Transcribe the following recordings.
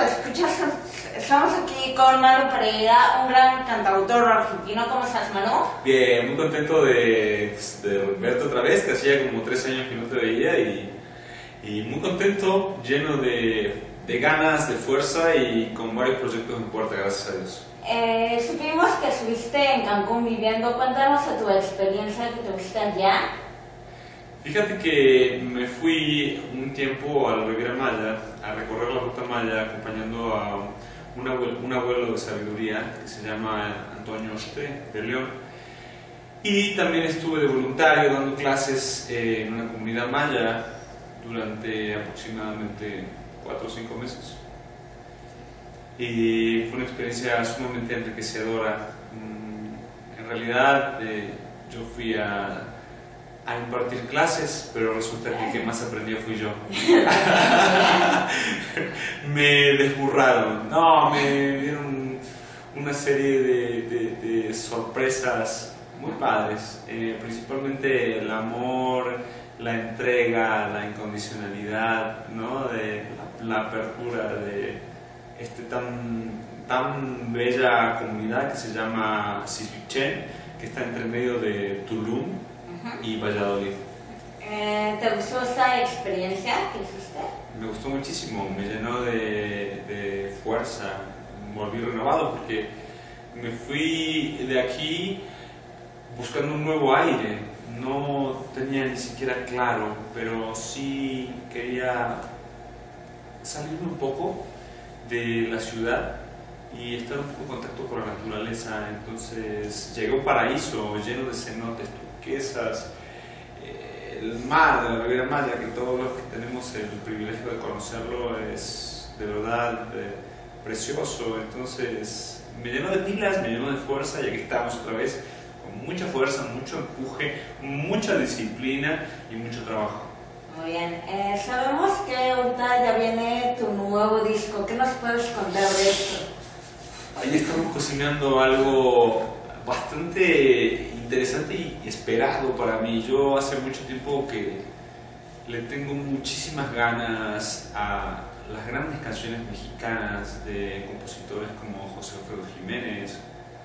escuchas, estamos aquí con Manu Pereira, un gran cantautor argentino. ¿Cómo estás, Manu? Bien, muy contento de verte otra vez, que hacía como 3 años que no te veía y muy contento, lleno de ganas, de fuerza y con varios proyectos en puerta, gracias a Dios. Supimos que estuviste en Cancún viviendo. Cuéntanos de tu experiencia que tuviste allá. Fíjate que me fui un tiempo a la Riviera Maya, a recorrer la ruta Maya, acompañando a un abuelo de sabiduría que se llama Antonio Oste de León. Y también estuve de voluntario dando clases en una comunidad maya durante aproximadamente 4 o 5 meses. Y fue una experiencia sumamente enriquecedora. En realidad yo fui a impartir clases, pero resulta que el que más aprendía fui yo. Me desburraron, no, me dieron una serie de sorpresas muy padres, principalmente el amor, la entrega, la incondicionalidad, ¿no? De la apertura de tan bella comunidad que se llama Sisbichen, que está entre medio de Tulum y Valladolid. ¿Te gustó esta experiencia que hiciste? Me gustó muchísimo, me llenó de fuerza, volví renovado porque me fui de aquí buscando un nuevo aire. No tenía ni siquiera claro, pero sí quería salirme un poco de la ciudad y estar un poco en contacto con la naturaleza. Entonces llegué a un paraíso lleno de cenotes, turquesas, el mar de la Riviera Maya, que todos los que tenemos el privilegio de conocerlo es de verdad precioso. Entonces me llenó de pilas, me llenó de fuerza, y aquí estamos otra vez con mucha fuerza, mucho empuje, mucha disciplina y mucho trabajo. Muy bien, sabemos que ahorita ya viene tu nuevo disco. ¿Qué nos puedes contar de esto? Ahí estamos cocinando algo bastante interesante y esperado para mí. Yo hace mucho tiempo que le tengo muchísimas ganas a las grandes canciones mexicanas de compositores como José Alfredo Jiménez,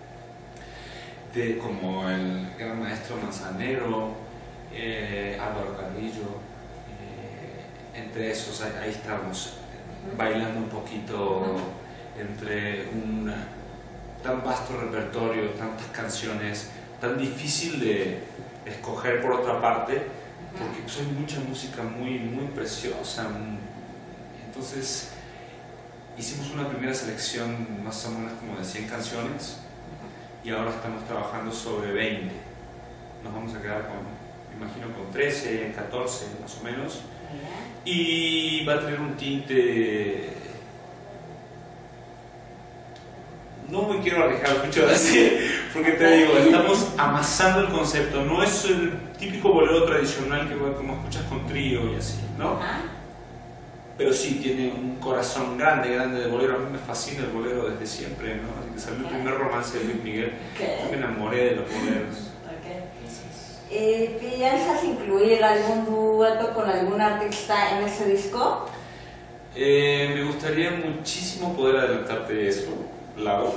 como el gran maestro Manzanero, Álvaro Carrillo. Entre esos, ahí estamos bailando un poquito entre un tan vasto repertorio, tantas canciones, tan difícil de escoger por otra parte, porque pues, hay mucha música muy, muy preciosa. Entonces hicimos una primera selección más o menos como de 100 canciones y ahora estamos trabajando sobre 20. Nos vamos a quedar con, me imagino, con 13, 14 más o menos, y va a tener un tinte. No me quiero arriesgar mucho a decir, porque te digo, estamos amasando el concepto. No es el típico bolero tradicional que como escuchas con trío y así, ¿no? Pero sí tiene un corazón grande, grande de bolero. A mí me fascina el bolero desde siempre, ¿no? Así que salió el primer romance de Luis Miguel. Yo me enamoré de los boleros. ¿Piensas incluir algún dueto con algún artista en ese disco? Me gustaría muchísimo poder adelantarte eso, Lau.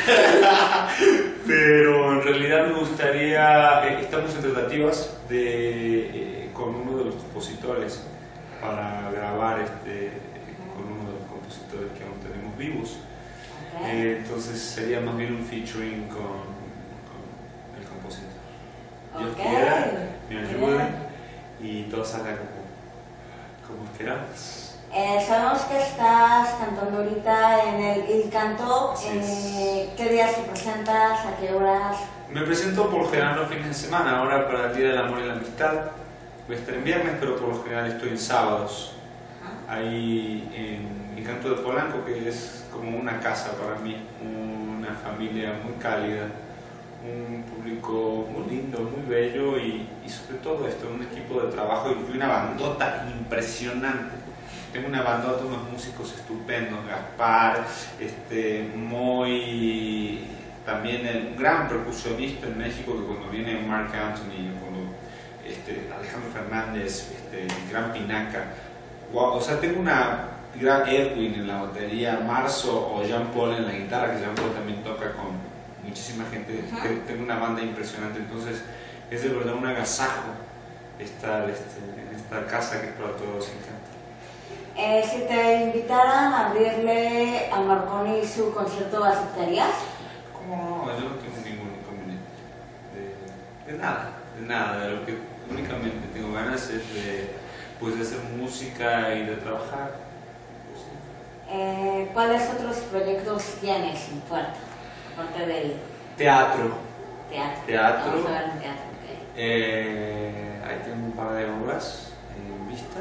Pero en realidad me gustaría, estamos en tratativas con uno de los compositores para grabar con uno de los compositores que aún tenemos vivos. Entonces sería más bien un featuring con el compositor. Dios quiera, me ayude y todo salga como esperamos. Sabemos que estás cantando ahorita en el Canto. ¿Qué días te presentas? ¿A qué horas? Me presento por lo general los fines de semana. Ahora para el Día del Amor y la Amistad voy a estar en viernes, pero por lo general estoy en sábados. Ahí en el Canto de Polanco, que es como una casa para mí, una familia muy cálida, un público muy lindo, muy bello y sobre todo un equipo de trabajo y una bandota impresionante. Tengo una bandota, unos músicos estupendos, Gaspar, también un gran percusionista en México, que cuando viene Mark Anthony, cuando Alejandro Fernández, Gran Pinaca, wow, o sea, tengo una gran Edwin en la batería, Marzo o Jean Paul en la guitarra, que Jean Paul también toca con muchísima gente. Tengo una banda impresionante, entonces es de verdad un agasajo estar en esta casa que es para todos encanta. Si te invitaran a abrirle a Marconi su concierto, ¿aceptarías? ¿Cómo no? Yo no tengo ningún inconveniente. De nada. De lo que únicamente tengo ganas es pues, de hacer música y de trabajar. ¿Cuáles otros proyectos tienes en puerta? Aparte del Teatro. Teatro. Vamos a ver en teatro, Ahí tengo un par de obras en vista.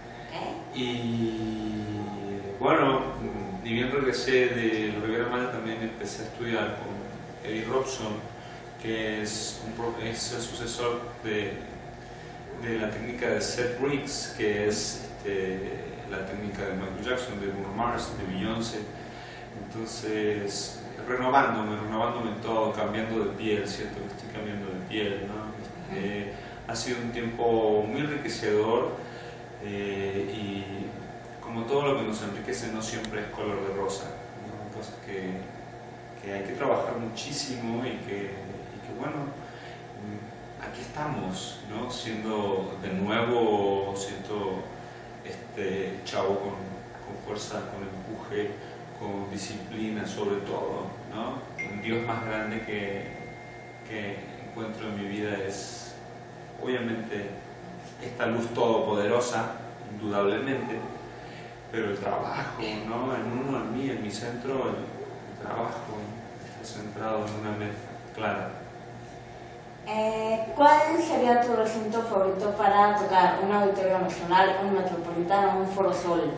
Y bueno, ni bien regresé de Lo Rivera Mal, también empecé a estudiar con Eddie Robson, que es el sucesor de la técnica de Seth Briggs, que es la técnica de Michael Jackson, de Bruno Mars, de Beyoncé. Entonces, renovándome en todo, cambiando de piel, siento que estoy cambiando de piel, ¿no? Ha sido un tiempo muy enriquecedor, y como todo lo que nos enriquece no siempre es color de rosa, ¿no? Cosas que hay que trabajar muchísimo y que bueno, aquí estamos, ¿no? Siendo de nuevo, siento chavo con fuerza, con empuje, con disciplina sobre todo, ¿no? Un Dios más grande que encuentro en mi vida es obviamente esta luz todopoderosa, indudablemente, pero el trabajo, ¿no? En mí, en mi centro, el trabajo está centrado en una meta clara. ¿Cuál sería tu recinto favorito para tocar? ¿Un auditorio nacional, un metropolitano, un Foro Sol?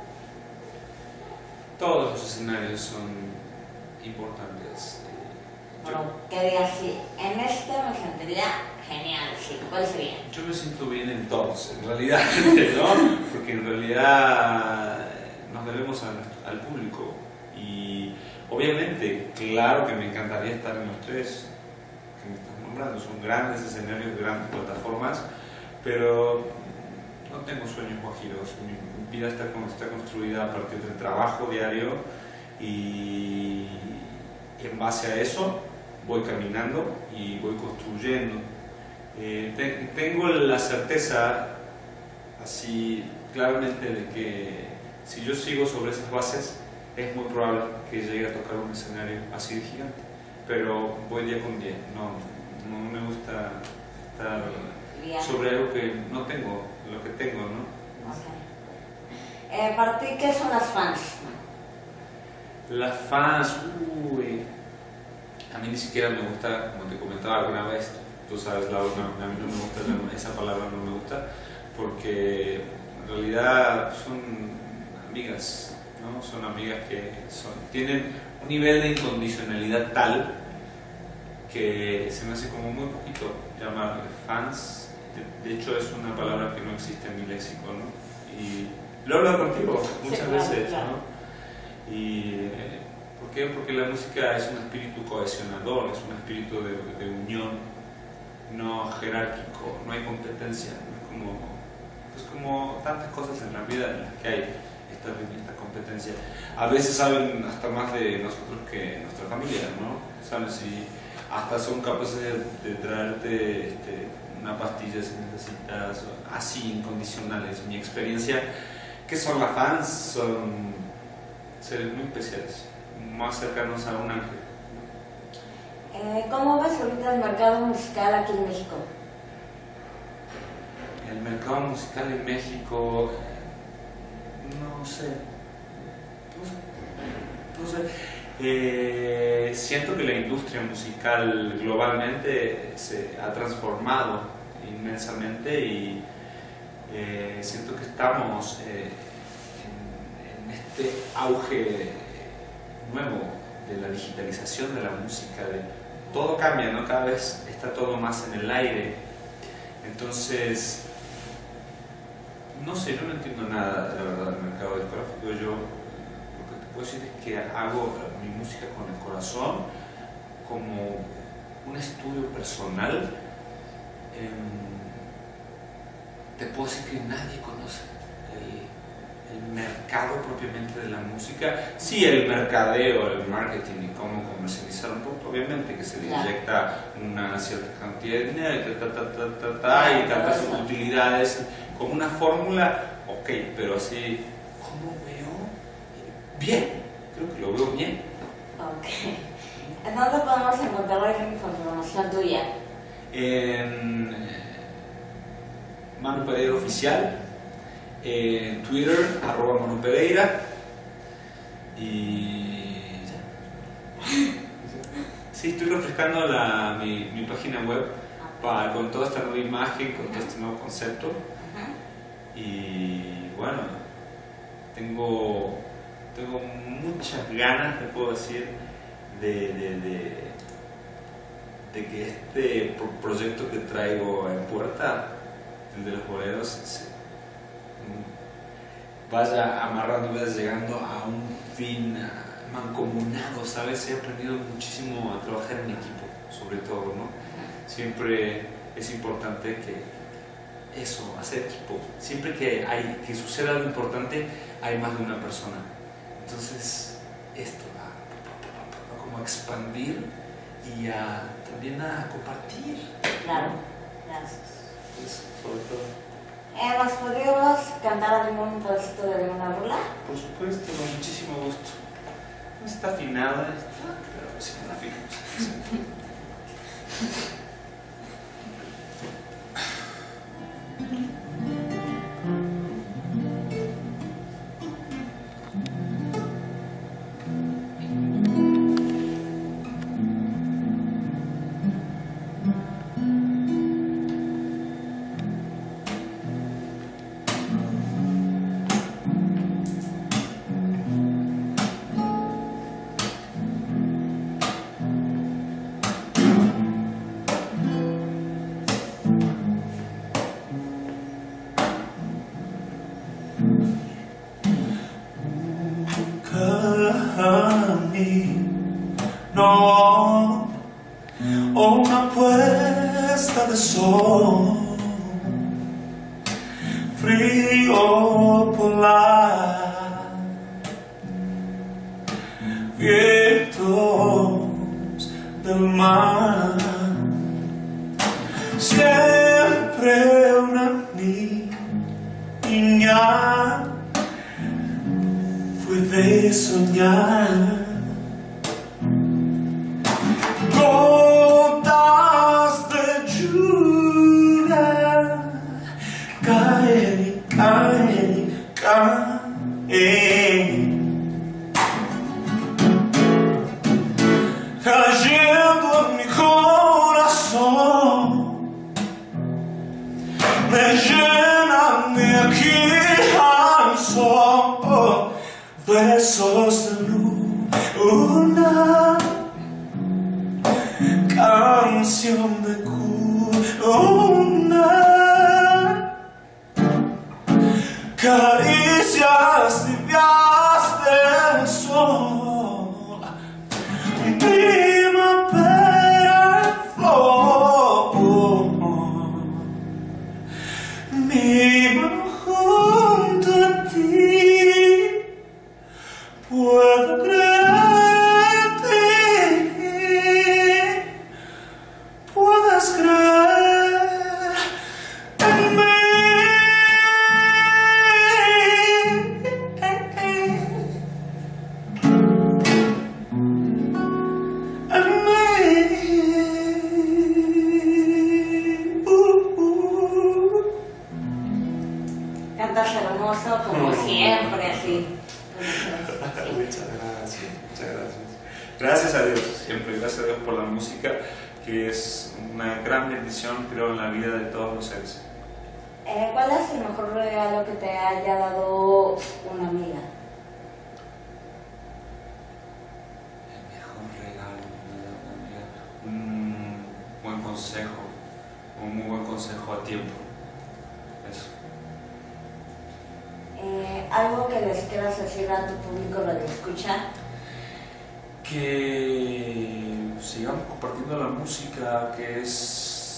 Todos los escenarios son importantes. Bueno, ¿qué digas? Sí, en este me sentiría genial, sí. ¿Cuál sería? Yo me siento bien en todos, en realidad, ¿no? Porque en realidad nos debemos al público. Y obviamente, claro que me encantaría estar en los tres que me estás nombrando. Son grandes escenarios, grandes plataformas, pero no tengo sueños guajiros. Mi vida está construida a partir del trabajo diario y en base a eso voy caminando y voy construyendo. Tengo la certeza, así claramente, de que si yo sigo sobre esas bases, es muy probable que llegue a tocar un escenario así de gigante. Pero voy día con día, no me gusta estar sobre algo que no tengo, lo que tengo, ¿no? Okay. ¿Para ti qué son las fans? Las fans, a mí ni siquiera me gusta, como te comentaba alguna vez, tú sabes, Laura, a mí no me gusta, esa palabra no me gusta, porque en realidad son amigas, ¿no? Son amigas que tienen un nivel de incondicionalidad tal que se me hace como muy poquito llamarle fans. De hecho, es una palabra que no existe en mi léxico, ¿no? Y lo he hablado contigo muchas veces, claro. ¿No? Y ¿por qué? Porque la música es un espíritu cohesionador, es un espíritu de unión, no jerárquico, no hay competencia, no es como tantas cosas en la vida en las que hay esta competencia. A veces saben hasta más de nosotros que nuestra familia, ¿no? Saben si hasta son capaces de traerte una pastilla si necesitas, así incondicionales. Mi experiencia, que son las fans, son seres muy especiales, más cercanos a un ángel. ¿Cómo ves ahorita el mercado musical aquí en México? El mercado musical en México, no sé. Siento que la industria musical globalmente se ha transformado inmensamente y siento que estamos en este auge nuevo de la digitalización de la música, todo cambia, ¿no? Cada vez está todo más en el aire. Entonces, no sé, yo no entiendo nada, la verdad, del mercado discográfico. Yo lo que te puedo decir es que hago mi música con el corazón, como un estudio personal. Te puedo decir que nadie conoce mercado propiamente de la música. Sí, el mercadeo, el marketing y cómo comercializar un producto, obviamente que se le inyecta una cierta cantidad de dinero y tantas utilidades como una fórmula, ok, pero así, ¿cómo veo? Bien, creo que lo veo bien. Ok. ¿En dónde podemos encontrar información tuya? En Manu Pereira Oficial, en Twitter, @ManuPereira, y ya. Sí, estoy refrescando mi página web con toda esta nueva imagen, con todo este nuevo concepto. Y bueno, tengo muchas ganas, te puedo decir, de que este proyecto que traigo en puerta, el de los boleros, vaya amarrando, vaya llegando a un fin mancomunado, ¿sabes? He aprendido muchísimo a trabajar en equipo, sobre todo, ¿no? Siempre es importante que eso, hacer equipo. Siempre que suceda algo importante, hay más de una persona. Entonces, esto va como a expandir y también a compartir. Claro, gracias. Pues, sobre todo. ¿Nos podríamos cantar algún pedacito de alguna rola? Por supuesto, con muchísimo gusto. No está afinada, pero sí la afinamos. No, o una puesta de sol, frío polar, vientos del mar, siempre una niña fue de soñar. Gotas de lluvia caen y caen y caen, cayendo en mi corazón, me llenan de aquí al sol, besos de luna, canción de cuna, caricias tibias del sol, primavera en flor, mi mano junto a ti, puedo creer en ti. Puedes creer en mí, en mí. Cantas hermoso, como siempre, así. Muchas gracias, muchas gracias. Gracias a Dios, siempre gracias a Dios por la música, que es una gran bendición, creo, en la vida de todos los seres. ¿Cuál es el mejor regalo que te haya dado una amiga? El mejor regalo que me da una amiga, un buen consejo, un muy buen consejo a tiempo. Eso. ¿Algo que les quieras decir a tu público de escuchar? Que sigamos compartiendo la música, que es,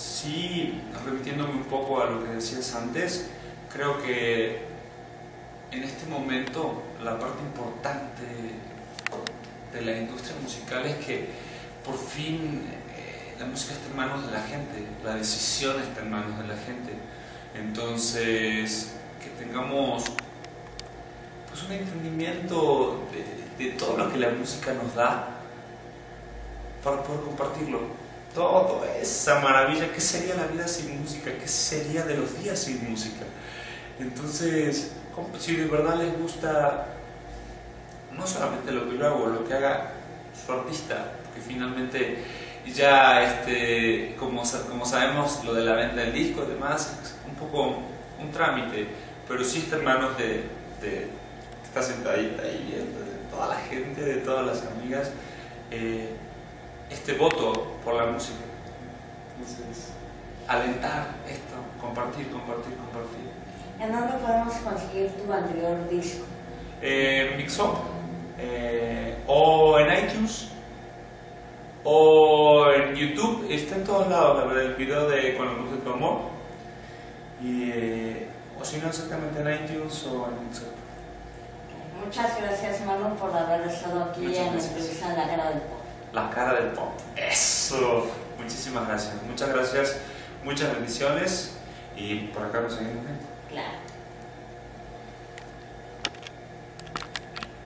sí, remitiéndome un poco a lo que decías antes, creo que en este momento la parte importante de la industria musical es que por fin la música está en manos de la gente, la decisión está en manos de la gente. Entonces, que tengamos pues un entendimiento de todo lo que la música nos da para poder compartirlo. Toda esa maravilla, ¿qué sería la vida sin música? ¿Qué sería de los días sin música? Entonces, si de verdad les gusta no solamente lo que yo hago, lo que haga su artista, porque finalmente ya como sabemos, lo de la venta del disco y demás es un poco un trámite, pero sí está en manos de está sentadita ahí viendo, de toda la gente, de todas las amigas, este voto por la música. Entonces, alentar esto, compartir. ¿En dónde podemos conseguir tu anterior disco? Mixup, o en iTunes, o en YouTube, está en todos lados, la verdad, el video de Con la luz de tu amor, o si no, exactamente en iTunes o en Mixup. Muchas gracias, Manu, por haber estado aquí Muchas en la gracias. entrevista en La Cara del Pop. La cara del pop. Eso. Muchísimas gracias. Muchas gracias. Muchas bendiciones. Y por acá nos seguimos viendo. Claro.